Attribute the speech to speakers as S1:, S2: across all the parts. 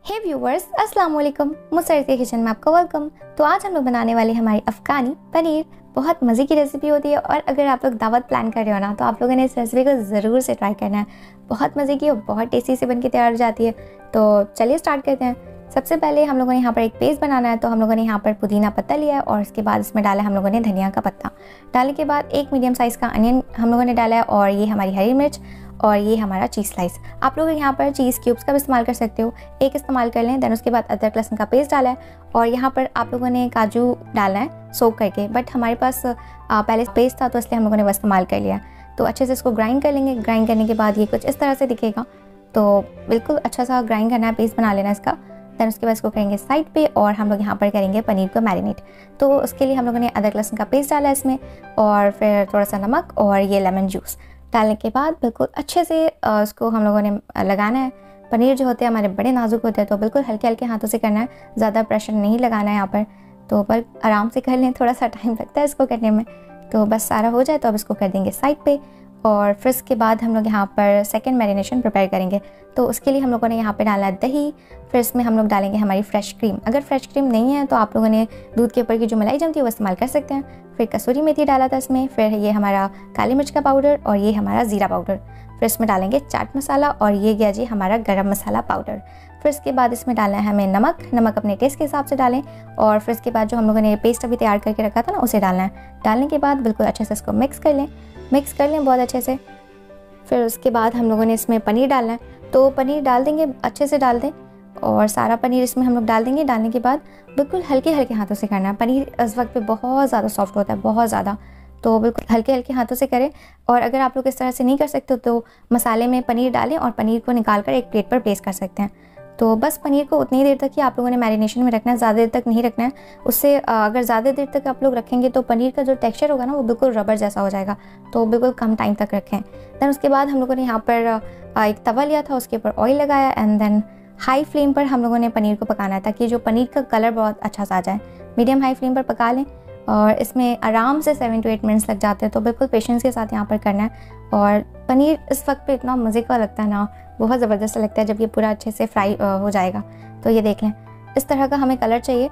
S1: हे viewers, अस्सलाम वालेकुम। मुसरत के किचन में आपका वेलकम। तो आज हम लोग बनाने वाले हमारी अफ़गानी पनीर। बहुत मज़े की रेसिपी होती है और अगर आप लोग दावत प्लान कर रहे हो ना तो आप लोगों ने इस रेसिपी को ज़रूर से ट्राई करना है। बहुत मज़े की और बहुत टेस्टी से बन के तैयार हो जाती है। तो चलिए स्टार्ट करते हैं। सबसे पहले हम लोगों ने यहाँ पर एक पेस्ट बनाना है। तो हम लोगों ने यहाँ पर पुदीना पत्ता लिया है और उसके बाद इसमें डाला हम लोगों ने धनिया का पत्ता। डालने के बाद एक मीडियम साइज़ का अनियन हम लोगों ने डाला है और ये हमारी हरी मिर्च और ये हमारा चीज़ स्लाइस। आप लोग यहाँ पर चीज़ क्यूब्स का भी इस्तेमाल कर सकते हो, एक इस्तेमाल कर लें। देन उसके बाद अदरक लहसुन का पेस्ट डाला है और यहाँ पर आप लोगों ने काजू डालना है सोक करके, बट हमारे पास पहले पेस्ट था तो इसलिए हम लोगों ने वो इस्तेमाल कर लिया। तो अच्छे से इसको ग्राइंड कर लेंगे। ग्राइंड करने के बाद ये कुछ इस तरह से दिखेगा। तो बिल्कुल अच्छा सा ग्राइंड करना है, पेस्ट बना लेना इसका। देन उसके बाद इसको करेंगे साइड पे और हम लोग यहाँ पर करेंगे पनीर को मैरिनेट। तो उसके लिए हम लोगों ने अदरक लहसुन का पेस्ट डाला है इसमें और फिर थोड़ा सा नमक और ये लेमन जूस डालने के बाद बिल्कुल अच्छे से उसको हम लोगों ने लगाना है। पनीर जो होते हैं हमारे बड़े नाजुक होते हैं तो बिल्कुल हल्के हल्के हाथों से करना है, ज़्यादा प्रेशर नहीं लगाना है यहाँ पर। तो बस आराम से कर लें, थोड़ा सा टाइम लगता है इसको करने में। तो बस सारा हो जाए तो अब इसको कर देंगे साइड पे और फिर उसके बाद हम लोग यहाँ पर सेकंड मैरिनेशन प्रिपेयर करेंगे। तो उसके लिए हम लोगों ने यहाँ पे डाला दही, फिर इसमें हम लोग डालेंगे हमारी फ्रेश क्रीम। अगर फ्रेश क्रीम नहीं है तो आप लोगों ने दूध के ऊपर की जो मलाई जमती है वो इस्तेमाल कर सकते हैं। फिर कसूरी मेथी डाला था इसमें, फिर ये हमारा काली मिर्च का पाउडर और ये हमारा ज़ीरा पाउडर। फिर इसमें डालेंगे चाट मसाला और ये गया जी हमारा गरम मसाला पाउडर। फिर इसके बाद इसमें डालना है हमें नमक अपने टेस्ट के हिसाब से डालें और फिर इसके बाद जो हम लोगों ने पेस्ट अभी तैयार करके रखा था ना उसे डालना है। डालने के बाद बिल्कुल अच्छे से इसको मिक्स कर लें बहुत अच्छे से। फिर उसके बाद हम लोगों ने इसमें पनीर डालना है। तो पनीर डाल देंगे, अच्छे से डाल दें और सारा पनीर इसमें हम लोग डाल देंगे। डालने के बाद बिल्कुल हल्के हल्के हाथों से करना है। पनीर इस वक्त पे बहुत ज़्यादा सॉफ्ट होता है, बहुत ज़्यादा। तो बिल्कुल हल्के हल्के हाथों से करें। और अगर आप लोग इस तरह से नहीं कर सकते तो मसाले में पनीर डालें और पनीर को निकाल कर एक प्लेट पर प्लेस कर सकते हैं। तो बस पनीर को उतनी देर तक ही आप लोगों ने मैरिनेशन में रखना है, ज़्यादा देर तक नहीं रखना है। उससे अगर ज़्यादा देर तक आप लोग रखेंगे तो पनीर का जो टेक्सचर होगा ना वो बिल्कुल रबर जैसा हो जाएगा। तो बिल्कुल कम टाइम तक रखें। देन उसके बाद हम लोगों ने यहाँ पर एक तवा लिया था, उसके ऊपर ऑयल लगाया एंड देन हाई फ्लेम पर हम लोगों ने पनीर को पकाना है ताकि जो पनीर का कलर बहुत अच्छा सा आ जाए। मीडियम हाई फ्लेम पर पका लें और इसमें आराम से 7 to 8 मिनट्स लग जाते हैं। तो बिल्कुल पेशेंस के साथ यहाँ पर करना है। और पनीर इस वक्त पे इतना मज़े का लगता है ना, बहुत ज़बरदस्त लगता है जब ये पूरा अच्छे से फ्राई हो जाएगा। तो ये देख लें, इस तरह का हमें कलर चाहिए।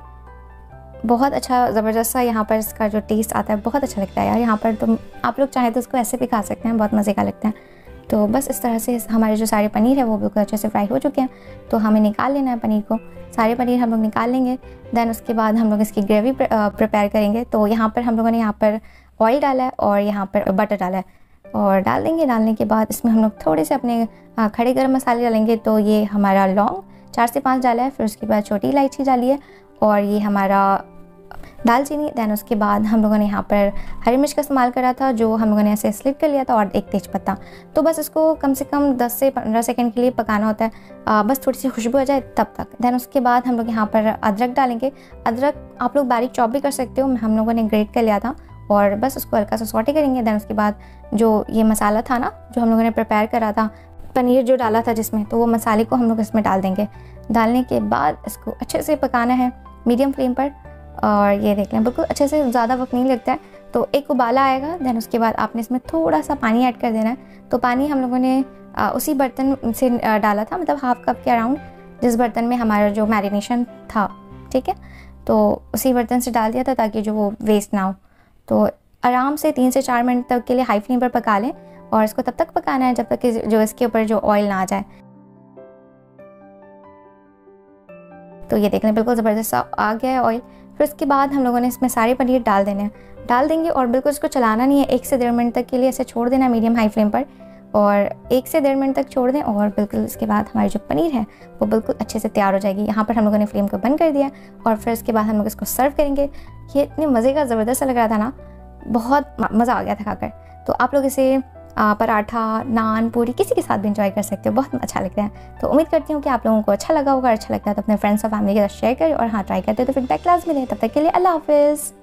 S1: बहुत अच्छा ज़बरदस्त सा यहाँ पर इसका जो टेस्ट आता है बहुत अच्छा लगता है यार। यहाँ पर तो आप लोग चाहें तो इसको ऐसे भी खा सकते हैं, बहुत मज़े का लगता है। तो बस इस तरह से हमारे जो सारे पनीर है वो बिल्कुल अच्छे से फ्राई हो चुके हैं। तो हमें निकाल लेना है पनीर को, सारे पनीर हम लोग निकाल लेंगे। देन उसके बाद हम लोग इसकी ग्रेवी प्रिपेयर करेंगे। तो यहाँ पर हम लोगों ने यहाँ पर ऑयल डाला है और यहाँ पर बटर डाला है और डाल देंगे। डालने के बाद इसमें हम लोग थोड़े से अपने खड़े गरम मसाले डालेंगे। तो ये हमारा लौंग 4 से 5 डाला है, फिर उसके बाद छोटी इलायची डाली है और ये हमारा दालचीनी। दैन उसके बाद हम लोगों ने यहाँ पर हरी मिर्च का इस्तेमाल करा था जो हम लोगों ने ऐसे स्लिट कर लिया था और एक तेज़पत्ता। तो बस इसको कम से कम 10 से 15 सेकंड के लिए पकाना होता है, बस थोड़ी सी खुशबू आ जाए तब तक। दैन उसके बाद हम लोग यहाँ पर अदरक डालेंगे। अदरक आप लोग बारीक चॉप भी कर सकते हो, हम लोगों ने ग्रेट कर लिया था और बस उसको हल्का सा सॉटे करेंगे। दैन उसके बाद जो ये मसाला था ना जो हम लोगों ने प्रिपेयर करा था, पनीर जो डाला था जिसमें, तो वो मसाले को हम लोग इसमें डाल देंगे। डालने के बाद इसको अच्छे से पकाना है मीडियम फ्लेम पर। और ये देख लें बिल्कुल अच्छे से, ज़्यादा वक्त नहीं लगता है। तो एक उबाला आएगा, देन उसके बाद आपने इसमें थोड़ा सा पानी ऐड कर देना है। तो पानी हम लोगों ने उसी बर्तन से डाला था, मतलब हाफ कप के अराउंड, जिस बर्तन में हमारा जो मैरिनेशन था, ठीक है। तो उसी बर्तन से डाल दिया था ताकि जो वो वेस्ट ना हो। तो आराम से 3 से 4 मिनट तक के लिए हाई फ्लेम पर पका लें और इसको तब तक पकाना है जब तक कि जो इसके ऊपर जो ऑयल ना आ जाए। तो ये देख लें बिल्कुल ज़बरदस्त आ गया है ऑयल। फिर उसके बाद हम लोगों ने इसमें सारे पनीर डाल देंगे और बिल्कुल इसको चलाना नहीं है। 1 से 1.5 मिनट तक के लिए ऐसे छोड़ देना मीडियम हाई फ्लेम पर और 1 से 1.5 मिनट तक छोड़ दें और बिल्कुल इसके बाद हमारी जो पनीर है वो बिल्कुल अच्छे से तैयार हो जाएगी। यहाँ पर हम लोगों ने फ्लेम को बंद कर दिया और फिर उसके बाद हम लोग इसको सर्व करेंगे। ये इतने मज़े का ज़बरदस्त लग रहा था ना, बहुत मज़ा आ गया था खाकर। तो आप लोग इसे पराठा, नान, पूरी किसी के साथ भी इंजॉय कर सकते हो, बहुत अच्छा लगता है। तो उम्मीद करती हूँ कि आप लोगों को अच्छा लगा होगा। अच्छा लगता है तो अपने फ्रेंड्स और फैमिली के साथ शेयर करें और हाँ ट्राई करते तो फीडबैक लाजमी दें। तब तक के लिए अल्लाह हाफिज़।